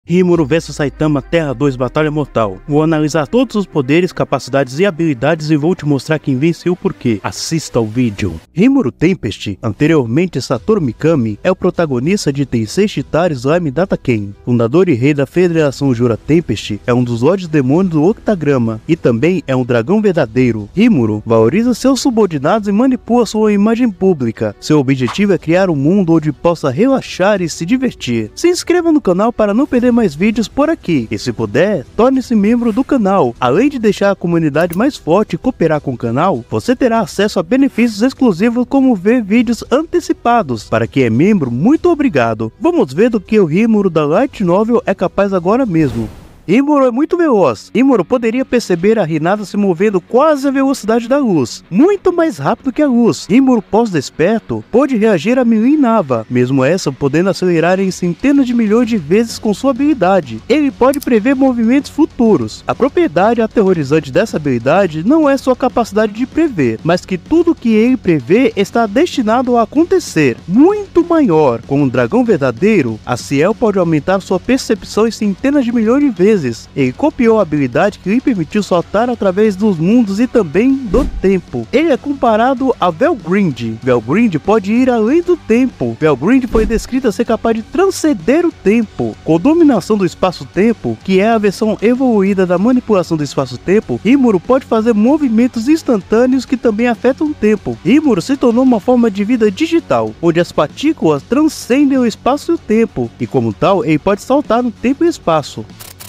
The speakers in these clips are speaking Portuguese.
Rimuru vs Saitama Terra 2 Batalha Mortal. Vou analisar todos os poderes, capacidades e habilidades e vou te mostrar quem vence e o porquê. Assista ao vídeo. Rimuru Tempest, anteriormente Satoru Mikami, é o protagonista de Tensei Shitara Slime Data Ken. Fundador e rei da Federação Jura Tempest, é um dos Lordes Demônios do Octagrama e também é um dragão verdadeiro. Rimuru valoriza seus subordinados e manipula sua imagem pública. Seu objetivo é criar um mundo onde possa relaxar e se divertir. Se inscreva no canal para não perder mais vídeos por aqui, e se puder, torne-se membro do canal. Além de deixar a comunidade mais forte e cooperar com o canal, você terá acesso a benefícios exclusivos como ver vídeos antecipados. Para quem é membro, muito obrigado. Vamos ver do que o Rimuru da Light Novel é capaz agora mesmo. Rimuru é muito veloz. Rimuru poderia perceber a Hinata se movendo quase à velocidade da luz, muito mais rápido que a luz. Rimuru, pós-desperto, pode reagir a Milin Nava, mesmo essa podendo acelerar em centenas de milhões de vezes com sua habilidade. Ele pode prever movimentos futuros. A propriedade aterrorizante dessa habilidade não é sua capacidade de prever, mas que tudo que ele prevê está destinado a acontecer, muito maior. Com um dragão verdadeiro, a Ciel pode aumentar sua percepção em centenas de milhões de vezes. Ele copiou a habilidade que lhe permitiu saltar através dos mundos e também do tempo. Ele é comparado a Velgrind. Velgrind pode ir além do tempo. Velgrind foi descrita ser capaz de transcender o tempo. Com dominação do espaço-tempo, que é a versão evoluída da manipulação do espaço-tempo, Rimuru pode fazer movimentos instantâneos que também afetam o tempo. Rimuru se tornou uma forma de vida digital, onde as partículas transcendem o espaço e o tempo, e como tal, ele pode saltar no tempo e espaço.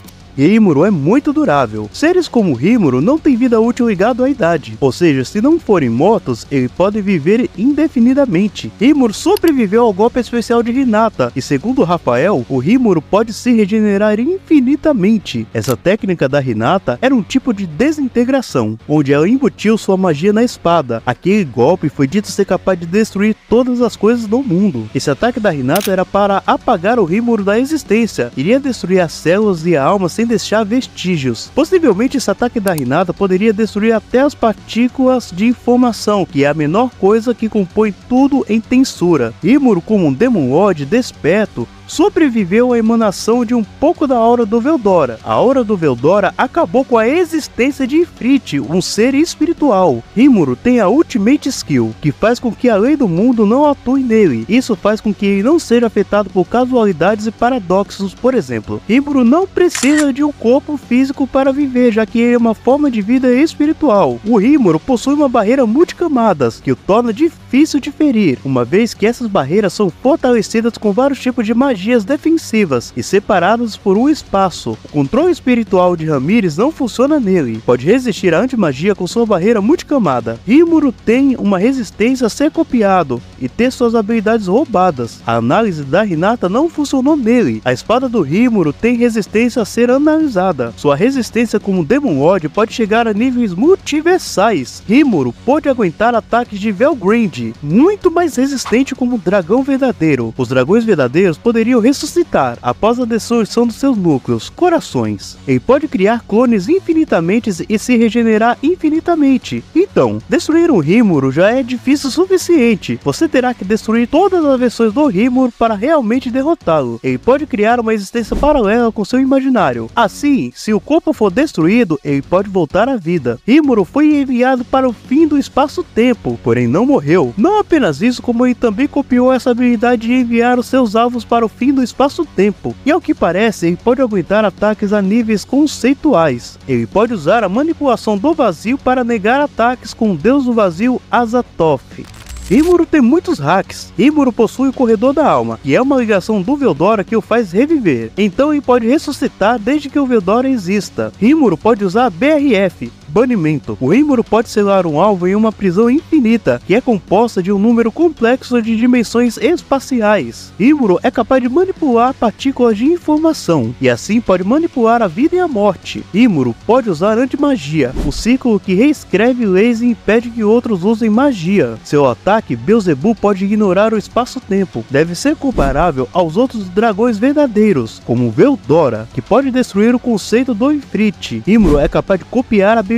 Rimuru é muito durável. Seres como Rimuru não têm vida útil ligado à idade, ou seja, se não forem mortos, eles podem viver indefinidamente. Rimuru sobreviveu ao golpe especial de Hinata, e segundo Rafael, o Rimuru pode se regenerar infinitamente. Essa técnica da Hinata era um tipo de desintegração, onde ela embutiu sua magia na espada. Aquele golpe foi dito ser capaz de destruir todas as coisas do mundo. Esse ataque da Hinata era para apagar o Rimuru da existência, iria destruir as células e a alma sem deixar vestígios. Possivelmente esse ataque da Hinata poderia destruir até as partículas de informação, que é a menor coisa que compõe tudo em tensura. Rimuru, como um Demon Lord desperto, sobreviveu à emanação de um pouco da aura do Veldora. A aura do Veldora acabou com a existência de Ifrit, um ser espiritual. Rimuru tem a Ultimate Skill, que faz com que a lei do mundo não atue nele. Isso faz com que ele não seja afetado por casualidades e paradoxos, por exemplo. Rimuru não precisa de um corpo físico para viver, já que ele é uma forma de vida espiritual. O Rimuru possui uma barreira multicamadas, que o torna difícil de ferir, uma vez que essas barreiras são fortalecidas com vários tipos de magias defensivas e separados por um espaço. O controle espiritual de Ramírez não funciona nele. Pode resistir à antimagia com sua barreira multicamada. Rimuru tem uma resistência a ser copiado e ter suas habilidades roubadas. A análise da Hinata não funcionou nele. A espada do Rimuru tem resistência a ser analisada. Sua resistência como Demon Lord pode chegar a níveis multiversais. Rimuru pode aguentar ataques de Velgrind, muito mais resistente como dragão verdadeiro. Os dragões verdadeiros poderiam ressuscitar após a destruição dos seus núcleos, corações. Ele pode criar clones infinitamente e se regenerar infinitamente. Então, destruir um Rimuru já é difícil o suficiente. Você terá que destruir todas as versões do Rimuru para realmente derrotá-lo. Ele pode criar uma existência paralela com seu imaginário. Assim, se o corpo for destruído, ele pode voltar à vida. Rimuru foi enviado para o fim do espaço-tempo, porém não morreu. Não apenas isso, como ele também copiou essa habilidade de enviar os seus alvos para o fim do espaço-tempo, e ao que parece ele pode aguentar ataques a níveis conceituais. Ele pode usar a manipulação do vazio para negar ataques com o deus do vazio Azathoth. Rimuru tem muitos hacks. Rimuru possui o Corredor da Alma, que é uma ligação do Veldora que o faz reviver. Então ele pode ressuscitar desde que o Veldora exista. Rimuru pode usar BRF, banimento. O Rimuru pode selar um alvo em uma prisão infinita, que é composta de um número complexo de dimensões espaciais. Rimuru é capaz de manipular partículas de informação, e assim pode manipular a vida e a morte. Rimuru pode usar antimagia, o círculo que reescreve leis e impede que outros usem magia. Seu ataque, Beelzebub, pode ignorar o espaço-tempo. Deve ser comparável aos outros dragões verdadeiros, como Veldora, que pode destruir o conceito do Ifrit. Rimuru é capaz de copiar a habilidade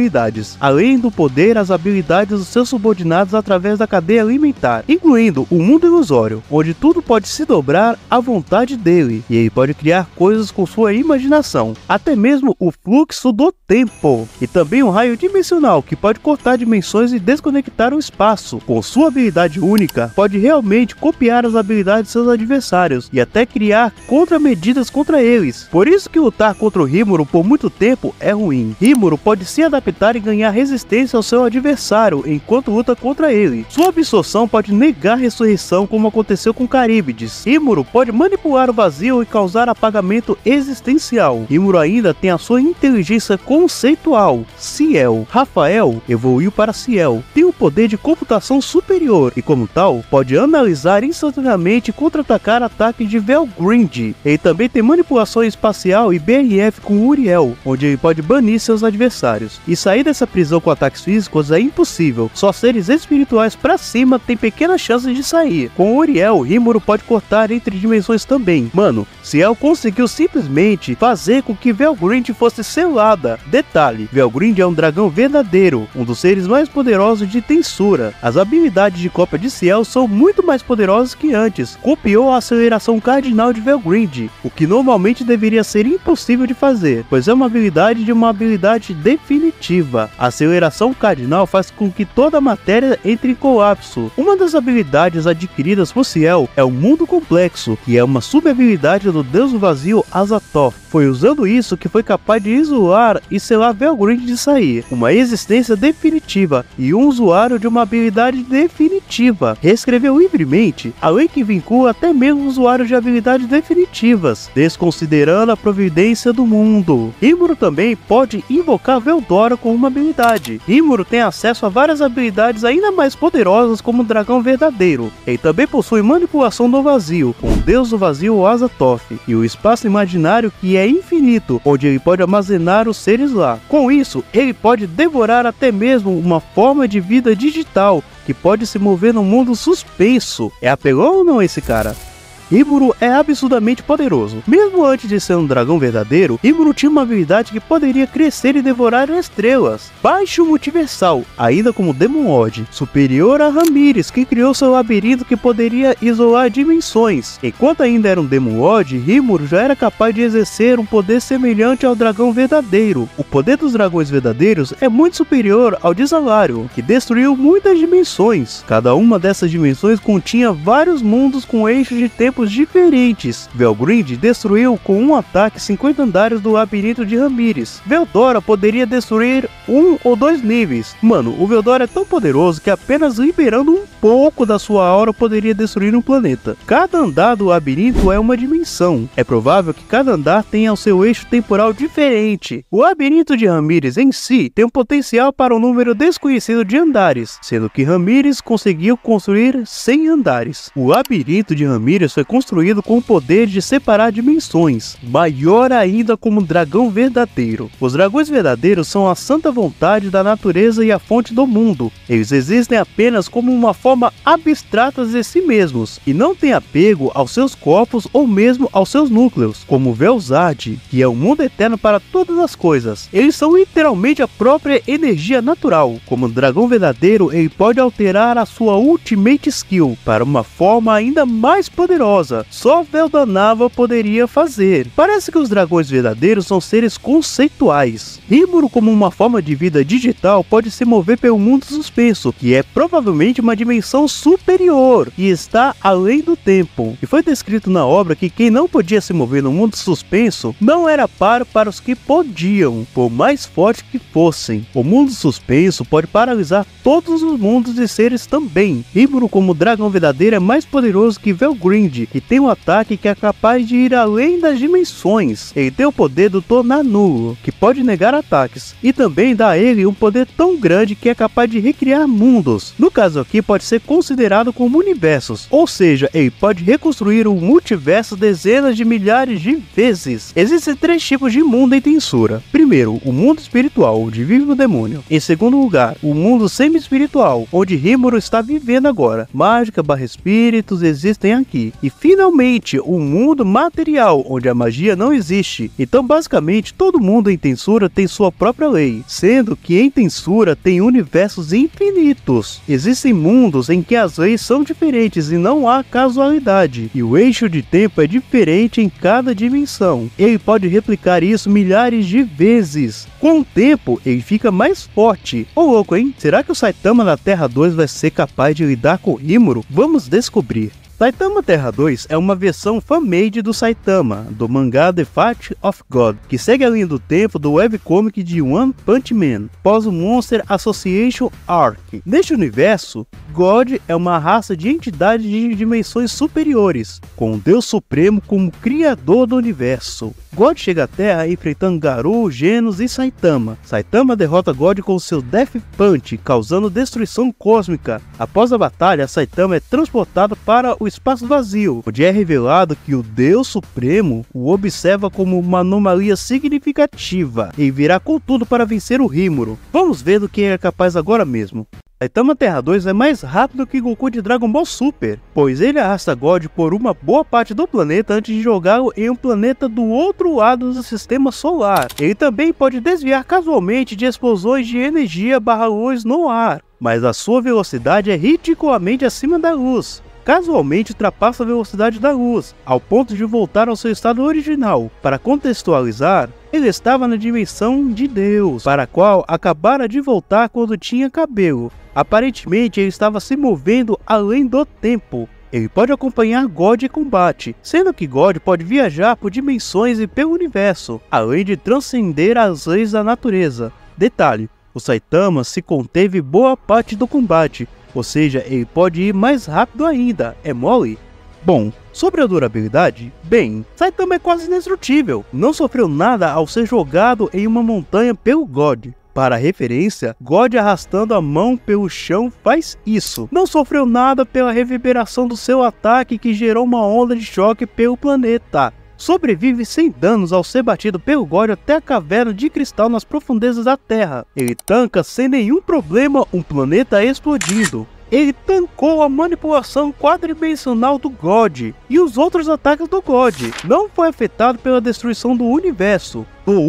habilidades, além do poder as habilidades dos seus subordinados através da cadeia alimentar, incluindo o mundo ilusório, onde tudo pode se dobrar à vontade dele, e ele pode criar coisas com sua imaginação, até mesmo o fluxo do tempo, e também um raio dimensional que pode cortar dimensões e desconectar o espaço. Com sua habilidade única, pode realmente copiar as habilidades de seus adversários e até criar contramedidas contra eles. Por isso que lutar contra o Rimuru por muito tempo é ruim. Rimuru pode se adaptar e ganhar resistência ao seu adversário enquanto luta contra ele. Sua absorção pode negar ressurreição, como aconteceu com Caríbides. Rimuru pode manipular o vazio e causar apagamento existencial. Rimuru ainda tem a sua inteligência conceitual, Ciel. Rafael evoluiu para Ciel, tem o poder de computação superior e, como tal, pode analisar instantaneamente e contra-atacar ataques de Velgrind. Ele também tem manipulação espacial e BRF com Uriel, onde ele pode banir seus adversários. E sair dessa prisão com ataques físicos é impossível, só seres espirituais pra cima têm pequenas chances de sair. Com Uriel, Rimuru pode cortar entre dimensões também. Mano, Ciel conseguiu simplesmente fazer com que Velgrind fosse selada. Detalhe, Velgrind é um dragão verdadeiro, um dos seres mais poderosos de Tensura. As habilidades de cópia de Ciel são muito mais poderosas que antes. Copiou a aceleração cardinal de Velgrind, o que normalmente deveria ser impossível de fazer, pois é uma habilidade de uma habilidade definitiva. A aceleração cardinal faz com que toda a matéria entre em colapso. Uma das habilidades adquiridas por Ciel é o Mundo Complexo, que é uma sub-habilidade do Deus do Vazio Azathoth. Foi usando isso que foi capaz de isolar e selar Velgrind de sair, uma existência definitiva e um usuário de uma habilidade definitiva. Reescreveu livremente, a lei que vincula até mesmo usuários de habilidades definitivas, desconsiderando a providência do mundo. Rimuru também pode invocar Veldora com uma habilidade. Rimuru tem acesso a várias habilidades ainda mais poderosas, como o Dragão Verdadeiro. Ele também possui manipulação do vazio, com o Deus do Vazio Azathoth, e o espaço imaginário que é infinito, onde ele pode armazenar os seres lá. Com isso, ele pode devorar até mesmo uma forma de vida digital, que pode se mover no mundo suspenso. É apelão ou não esse cara? Rimuru é absurdamente poderoso. Mesmo antes de ser um dragão verdadeiro, Rimuru tinha uma habilidade que poderia crescer e devorar estrelas. Baixo multiversal, ainda como Demon Lord, superior a Ramírez, que criou seu labirinto que poderia isolar dimensões. Enquanto ainda era um Demon Lord, Rimuru já era capaz de exercer um poder semelhante ao dragão verdadeiro. O poder dos dragões verdadeiros é muito superior ao de Zalarion, que destruiu muitas dimensões. Cada uma dessas dimensões continha vários mundos com eixos de tempo diferentes. Velgrind destruiu com um ataque 50 andares do labirinto de Ramírez. Veldora poderia destruir 1 ou 2 níveis. Mano, o Veldora é tão poderoso que apenas liberando um pouco da sua aura poderia destruir um planeta. Cada andar do labirinto é uma dimensão. É provável que cada andar tenha o seu eixo temporal diferente. O labirinto de Ramírez em si tem um potencial para um número desconhecido de andares, sendo que Ramírez conseguiu construir 100 andares. O labirinto de Ramírez foi construído com o poder de separar dimensões, maior ainda como um dragão verdadeiro. Os dragões verdadeiros são a santa vontade da natureza e a fonte do mundo. Eles existem apenas como uma forma abstrata de si mesmos, e não têm apego aos seus corpos ou mesmo aos seus núcleos, como Velzard, que é o mundo eterno para todas as coisas. Eles são literalmente a própria energia natural. Como um dragão verdadeiro, ele pode alterar a sua Ultimate Skill para uma forma ainda mais poderosa. Só Veldanava poderia fazer. Parece que os dragões verdadeiros são seres conceituais. Rimuru, como uma forma de vida digital, pode se mover pelo mundo suspenso, que é provavelmente uma dimensão superior, e está além do tempo. E foi descrito na obra que quem não podia se mover no mundo suspenso não era par para os que podiam, por mais forte que fossem. O mundo suspenso pode paralisar todos os mundos e seres também. Rimuru, como dragão verdadeiro, é mais poderoso que Velgrind, e tem um ataque que é capaz de ir além das dimensões. Ele tem o poder do tornar nulo, que pode negar ataques, e também dá a ele um poder tão grande que é capaz de recriar mundos. No caso aqui, pode ser considerado como universos, ou seja, ele pode reconstruir um multiverso dezenas de milhares de vezes. Existem 3 tipos de mundo em Tensura. Primeiro, o mundo espiritual, onde vive o demônio. Em segundo lugar, o mundo semi-espiritual, onde Rimuru está vivendo agora. Mágica / espíritos existem aqui. E finalmente um mundo material onde a magia não existe. Então basicamente todo mundo em Tensura tem sua própria lei, sendo que em Tensura tem universos infinitos. Existem mundos em que as leis são diferentes e não há casualidade, e o eixo de tempo é diferente em cada dimensão. Ele pode replicar isso milhares de vezes. Com o tempo ele fica mais forte. Ô louco, hein? Será que o Saitama da Terra 2 vai ser capaz de lidar com o Rimuru? Vamos descobrir. Saitama Terra 2 é uma versão fan-made do Saitama, do mangá The Fight of God, que segue a linha do tempo do webcomic de One Punch Man, pós o Monster Association Arc. Neste universo, God é uma raça de entidades de dimensões superiores, com o Deus Supremo como criador do universo. God chega à Terra enfrentando Garou, Genos e Saitama. Saitama derrota God com seu Death Punch, causando destruição cósmica. Após a batalha, Saitama é transportado para o espaço vazio, onde é revelado que o Deus Supremo o observa como uma anomalia significativa e virá com tudo para vencer o Rimuru. Vamos ver do que ele é capaz agora mesmo. Saitama Terra 2 é mais rápido que Goku de Dragon Ball Super, pois ele arrasta God por uma boa parte do planeta antes de jogá-lo em um planeta do outro lado do sistema solar. Ele também pode desviar casualmente de explosões de energia / luz no ar, mas a sua velocidade é ridiculamente acima da luz. Casualmente ultrapassa a velocidade da luz, ao ponto de voltar ao seu estado original. Para contextualizar, ele estava na dimensão de Deus, para a qual acabara de voltar quando tinha cabelo. Aparentemente ele estava se movendo além do tempo. Ele pode acompanhar God em combate, sendo que God pode viajar por dimensões e pelo universo, além de transcender as leis da natureza. Detalhe, o Saitama se conteve boa parte do combate, ou seja, ele pode ir mais rápido ainda, é mole? Bom, sobre a durabilidade, bem, Saitama é quase indestrutível, não sofreu nada ao ser jogado em uma montanha pelo God. Para referência, God arrastando a mão pelo chão faz isso. Não sofreu nada pela reverberação do seu ataque que gerou uma onda de choque pelo planeta. Sobrevive sem danos ao ser batido pelo God até a caverna de cristal nas profundezas da Terra. Ele tanca sem nenhum problema um planeta explodindo. Ele tancou a manipulação quadridimensional do God e os outros ataques do God. Não foi afetado pela destruição do universo.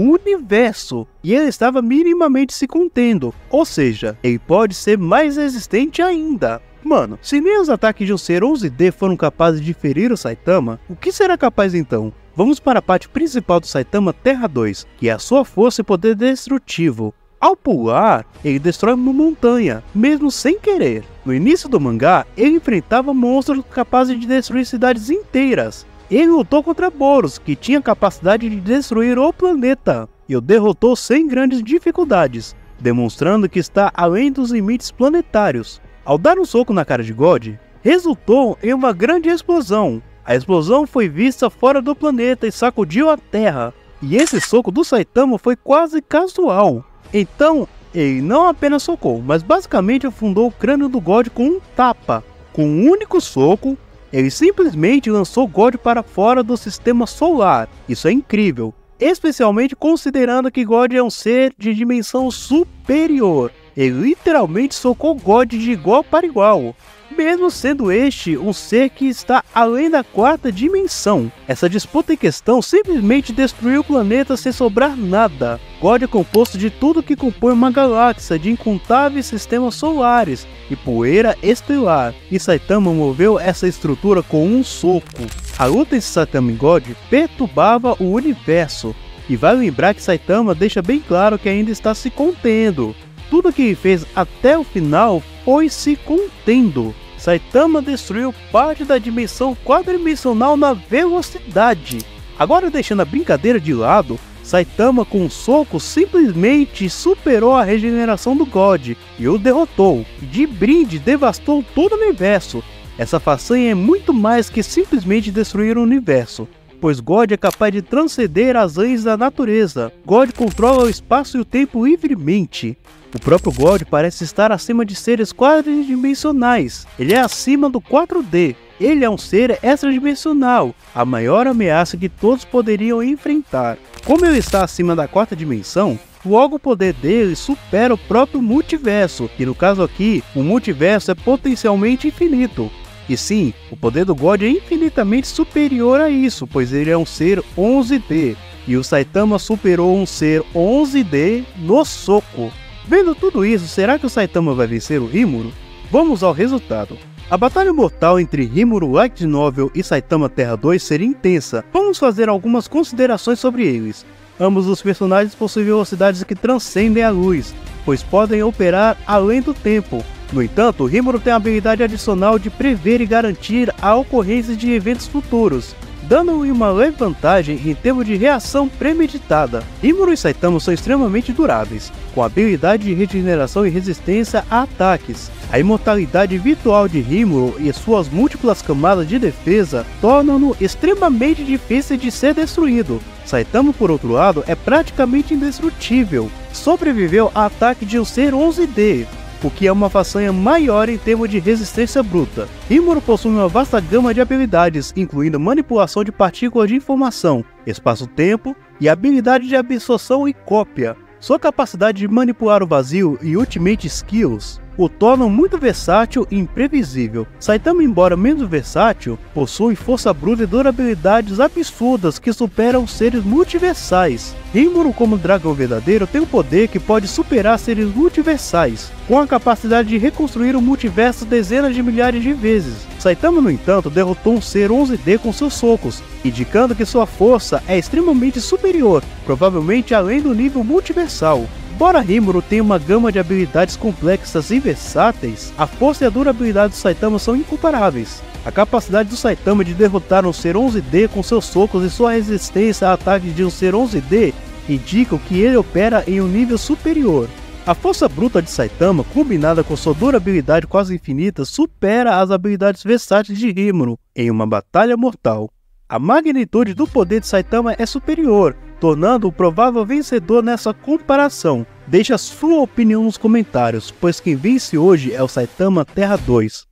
E ele estava minimamente se contendo. Ou seja, ele pode ser mais resistente ainda. Mano, se nem os ataques de um ser 11D foram capazes de ferir o Saitama, o que será capaz então? Vamos para a parte principal do Saitama Terra 2, que é a sua força e poder destrutivo. Ao pular, ele destrói uma montanha, mesmo sem querer. No início do mangá, ele enfrentava monstros capazes de destruir cidades inteiras. Ele lutou contra Boros, que tinha capacidade de destruir o planeta, e o derrotou sem grandes dificuldades, demonstrando que está além dos limites planetários. Ao dar um soco na cara de God, resultou em uma grande explosão. A explosão foi vista fora do planeta e sacudiu a Terra. E esse soco do Saitama foi quase casual. Então, ele não apenas socou, mas basicamente afundou o crânio do God com um tapa. Com um único soco, ele simplesmente lançou God para fora do sistema solar. Isso é incrível, especialmente considerando que God é um ser de dimensão superior. Ele literalmente socou God de igual para igual, mesmo sendo este um ser que está além da quarta dimensão. Essa disputa em questão simplesmente destruiu o planeta sem sobrar nada. God é composto de tudo que compõe uma galáxia de incontáveis sistemas solares e poeira estelar, e Saitama moveu essa estrutura com um soco. A luta entre Saitama e God perturbava o universo, e vale lembrar que Saitama deixa bem claro que ainda está se contendo. Tudo que ele fez até o final foi se contendo. Saitama destruiu parte da dimensão quadridimensional na velocidade. Agora, deixando a brincadeira de lado, Saitama com um soco simplesmente superou a regeneração do God e o derrotou. De brinde, devastou todo o universo. Essa façanha é muito mais que simplesmente destruir o universo, pois God é capaz de transcender as leis da natureza. God controla o espaço e o tempo livremente. O próprio God parece estar acima de seres quadridimensionais. Ele é acima do 4D. Ele é um ser extradimensional, a maior ameaça que todos poderiam enfrentar. Como ele está acima da quarta dimensão, logo o poder dele supera o próprio multiverso, e no caso aqui, o multiverso é potencialmente infinito. E sim, o poder do God é infinitamente superior a isso, pois ele é um ser 11D, e o Saitama superou um ser 11D no soco. Vendo tudo isso, será que o Saitama vai vencer o Rimuru? Vamos ao resultado. A batalha mortal entre Rimuru Light Novel e Saitama Terra 2 seria intensa. Vamos fazer algumas considerações sobre eles. Ambos os personagens possuem velocidades que transcendem a luz, pois podem operar além do tempo. No entanto, Rimuru tem a habilidade adicional de prever e garantir a ocorrência de eventos futuros, dando-lhe uma leve vantagem em termos de reação premeditada. Rimuru e Saitama são extremamente duráveis, com habilidade de regeneração e resistência a ataques. A imortalidade virtual de Rimuru e suas múltiplas camadas de defesa tornam-no extremamente difícil de ser destruído. Saitama, por outro lado, é praticamente indestrutível. Sobreviveu a ataque de um ser 11D, o que é uma façanha maior em termos de resistência bruta. Rimuru possui uma vasta gama de habilidades, incluindo manipulação de partículas de informação, espaço-tempo e habilidade de absorção e cópia. Sua capacidade de manipular o vazio e Ultimate Skills o tornam muito versátil e imprevisível. Saitama, embora menos versátil, possui força bruta e durabilidades absurdas que superam seres multiversais. Rimuru, como dragão verdadeiro, tem um poder que pode superar seres multiversais, com a capacidade de reconstruir o multiverso dezenas de milhares de vezes. Saitama, no entanto, derrotou um ser 11D com seus socos, indicando que sua força é extremamente superior, provavelmente além do nível multiversal. Embora Rimuru tenha uma gama de habilidades complexas e versáteis, a força e a durabilidade do Saitama são incomparáveis. A capacidade do Saitama de derrotar um ser 11D com seus socos e sua resistência a ataques de um ser 11D indicam que ele opera em um nível superior. A força bruta de Saitama, combinada com sua durabilidade quase infinita, supera as habilidades versáteis de Rimuru em uma batalha mortal. A magnitude do poder de Saitama é superior, tornando o provável vencedor nessa comparação. Deixe a sua opinião nos comentários, pois quem vence hoje é o Saitama Terra 2.